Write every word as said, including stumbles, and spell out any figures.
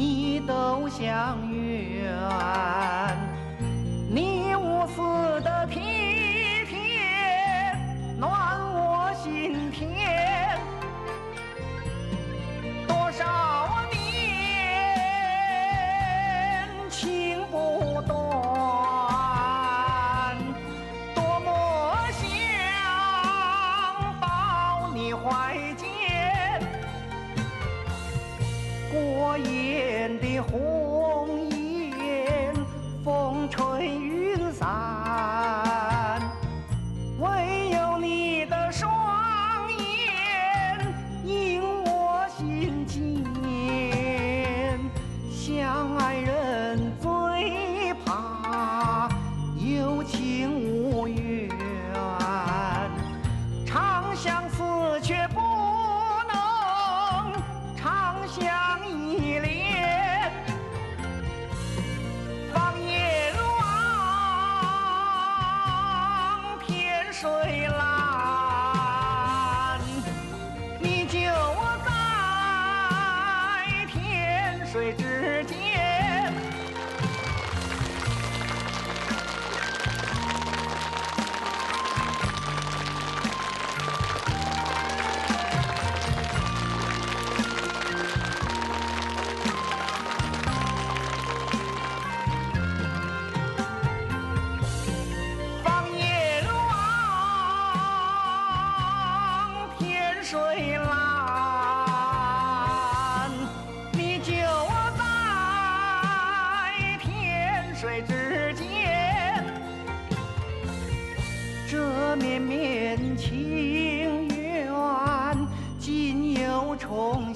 你都相愿。你无私的体贴，暖我心田。多少年情不断，多么想抱你怀间。过眼的红颜，风吹云散，唯有你的双眼映我心间。相爱人最怕有情无缘，长相思却不能长相依恋。放眼望，天水蓝，你就在天水之间。放眼望，天水蓝，你就在天水之间。这绵绵情缘，今又重